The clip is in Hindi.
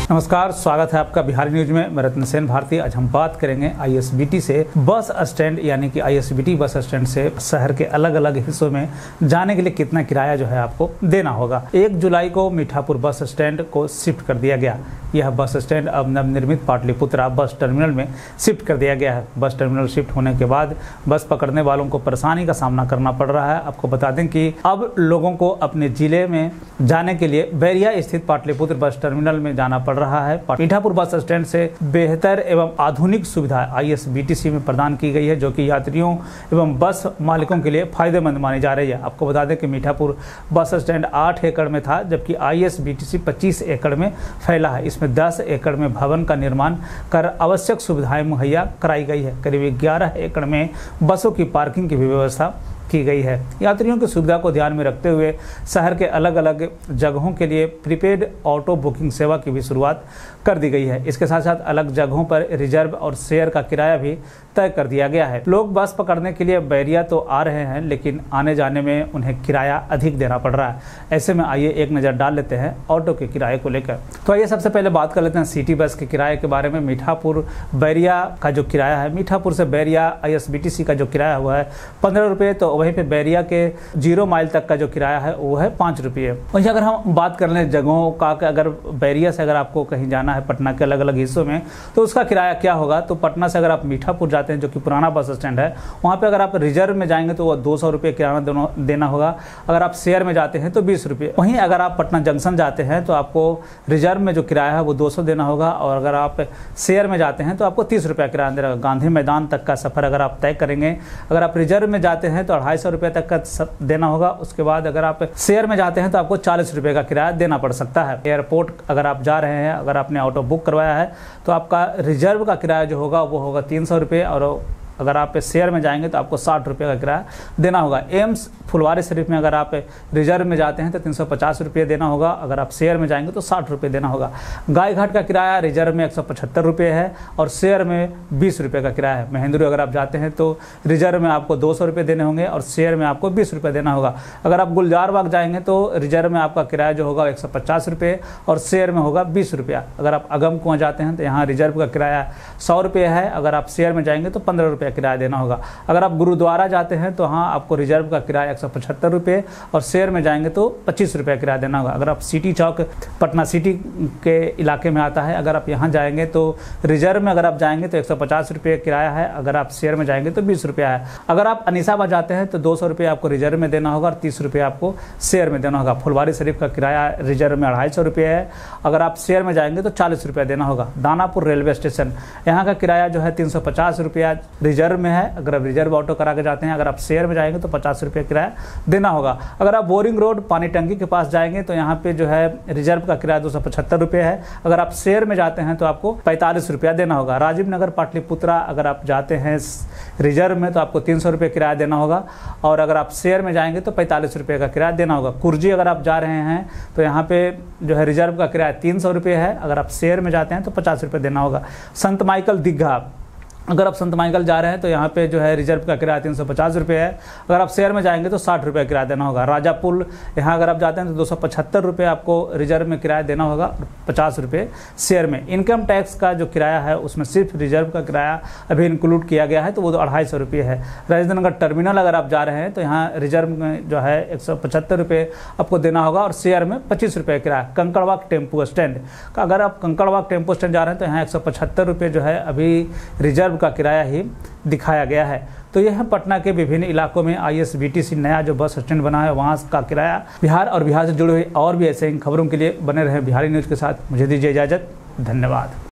नमस्कार, स्वागत है आपका बिहारी न्यूज में। मैं रत्न सेन भारती। आज हम बात करेंगे आईएसबीटी से बस स्टैंड यानी कि आईएसबीटी बस स्टैंड से शहर के अलग अलग हिस्सों में जाने के लिए कितना किराया जो है आपको देना होगा। 1 जुलाई को मीठापुर बस स्टैंड को शिफ्ट कर दिया गया। यह बस स्टैंड अब नवनिर्मित पाटलिपुत्रा बस टर्मिनल में शिफ्ट कर दिया गया है। बस टर्मिनल शिफ्ट होने के बाद बस पकड़ने वालों को परेशानी का सामना करना पड़ रहा है। आपको बता दें कि अब लोगों को अपने जिले में जाने के लिए बैरिया स्थित पाटलिपुत्र बस टर्मिनल में जाना पड़ रहा है। मीठापुर बस स्टैंड से बेहतर एवं आधुनिक सुविधा आईएसबीटीसी में प्रदान की गई है, जो कि यात्रियों एवं बस मालिकों के लिए फायदेमंद मानी जा रही है। आपको बता दें कि मीठापुर बस स्टैंड 8 एकड़ में था, जबकि आईएसबीटीसी 25 एकड़ में फैला है। इसमें 10 एकड़ में भवन का निर्माण कर आवश्यक सुविधाएं मुहैया कराई गई है। करीब 11 एकड़ में बसों की पार्किंग की भी व्यवस्था की गई है। यात्रियों की सुविधा को ध्यान में रखते हुए शहर के अलग अलग जगहों के लिए प्रीपेड ऑटो बुकिंग सेवा की भी शुरुआत कर दी गई है। इसके साथ साथ अलग जगहों पर रिजर्व और शेयर का किराया भी तय कर दिया गया है। लोग बस पकड़ने के लिए बैरिया तो आ रहे हैं, लेकिन आने जाने में उन्हें किराया अधिक देना पड़ रहा है। ऐसे में आइए एक नज़र डाल लेते हैं ऑटो के किराए को लेकर। तो आइए सबसे पहले बात कर लेते हैं सिटी बस के किराए के बारे में। मीठापुर बैरिया का जो किराया है, मीठापुर से बैरिया आईएसबीटीसी का जो किराया हुआ है 15 रुपये। तो वहीं पे बैरिया के 0 माइल तक का जो किराया है वो है 5 रुपये। वहीं अगर हम बात कर लें जगहों का, अगर बैरिया से अगर आपको कहीं जाना है पटना के अलग अलग हिस्सों में, तो उसका किराया क्या होगा। तो पटना से अगर आप मीठापुर जाते हैं, जो कि पुराना बस स्टैंड है, वहाँ पे अगर आप रिजर्व में जाएंगे तो वो 200 रुपये किराया देना होगा। अगर आप शेयर में जाते हैं तो 20 रुपये। वहीं अगर आप पटना जंक्शन जाते हैं तो आपको रिजर्व में जो किराया है वो 200 देना होगा, और अगर आप शेयर में जाते हैं तो आपको 30 रुपये किराया देना होगा। गांधी मैदान तक का सफ़र अगर आप तय करेंगे, अगर आप रिजर्व में जाते हैं तो 250 रुपये तक का देना होगा। उसके बाद अगर आप शेयर में जाते हैं तो आपको 40 रुपये का किराया देना पड़ सकता है। एयरपोर्ट अगर आप जा रहे हैं, अगर आपने ऑटो बुक करवाया है, तो आपका रिजर्व का किराया जो होगा वो होगा 300 रुपये, और अगर आप शेयर में जाएंगे तो आपको 60 रुपये का किराया देना होगा। एम्स फुलवारी शरीफ में अगर आप रिजर्व में जाते हैं तो 350 रुपये देना होगा, अगर आप शेयर में जाएंगे तो 60 रुपये देना होगा। गाय घाट का किराया रिजर्व में 175 रुपये है और शेयर में 20 रुपये का किराया है। महेंद्र अगर आप जाते हैं तो रिजर्व में आपको 200 रुपये देने होंगे और शेयर में आपको 20 रुपये देना होगा। अगर आप गुलजार बाग जाएंगे तो रिजर्व में आपका किराया जो होगा 150 रुपये और शेयर में होगा 20 रुपया। अगर आप अगम कुआं जाते हैं तो यहाँ रिजर्व का किराया 100 रुपये है, अगर आप शेयर में जाएंगे तो 15 रुपये किराया देना होगा। अगर आप गुरुद्वारा जाते हैं तो हाँ आपको रिजर्व का किराया 175 रुपये और शेयर में जाएंगे तो 25 रुपये किराया देना होगा। अगर आप सिटी चौक पटना सिटी के इलाके में आता है, अगर आप यहाँ जाएंगे तो रिजर्व में अगर आप जाएंगे तो 150 रुपये किराया है, अगर आप शेयर में जाएंगे तो 20 रुपया है। अगर आप अनीसाबाद जाते हैं तो 200 रुपये आपको रिजर्व में देना होगा और 30 रुपये आपको शेयर में देना होगा। फुलवारी शरीफ का किराया रिजर्व में 250 रुपये है, अगर आप शेयर में जाएंगे तो 40 रुपये देना होगा। दानापुर रेलवे स्टेशन, यहाँ का किराया जो है 350 रुपया रिजर्व में है, अगर आप रिजर्व ऑटो करा के जाते हैं, अगर आप शेयर में जाएंगे तो 50 रुपये किराया देना होगा। अगर आप बोरिंग रोड पानी टंकी के पास जाएंगे तो यहाँ पे जो है रिजर्व का किराया 275 रुपये है, अगर आप शेयर में जाते हैं तो आपको 45 रुपया देना होगा। राजीव नगर पाटलिपुत्रा अगर आप जाते हैं रिजर्व में तो आपको 300 रुपये किराया देना होगा, और अगर आप शेयर में जाएंगे तो 45 रुपये का किराया देना होगा। कुर्जी अगर आप जा रहे हैं तो यहाँ पे जो है रिजर्व का किराया 300 रुपये है, अगर आप शेयर में जाते हैं तो 50 रुपये देना होगा। संत माइकल दीघा, अगर आप संत माइकल जा रहे हैं तो यहाँ पे जो है रिजर्व का किराया 350 रुपये है, अगर आप शेयर में जाएंगे तो 60 रुपये किराया देना होगा। राजा पुल, यहाँ अगर आप जाते हैं तो 275 रुपये आपको रिजर्व में किराया देना होगा, 50 रुपये शेयर में। इनकम टैक्स का जो किराया है उसमें सिर्फ रिजर्व का किराया अभी इंक्लूड किया गया है, तो वो 250 रुपये है। राजेंद्र नगर टर्मिनल अगर आप जा रहे हैं तो यहाँ रिजर्व में जो है 175 रुपये आपको देना होगा और शेयर में 25 रुपये किराया। कंकड़बाग टेम्पो स्टैंड का, अगर आप कंकड़बाग टेम्पो स्टैंड जा रहे हैं तो यहाँ 175 रुपये जो है अभी रिजर्व का किराया ही दिखाया गया है। तो यह पटना के विभिन्न इलाकों में आईएसबीटीसी नया जो बस स्टैंड बना है वहाँ का किराया। बिहार और बिहार से जुड़े हुए और भी ऐसे खबरों के लिए बने रहे बिहारी न्यूज़ के साथ। मुझे दीजिए इजाज़त, धन्यवाद।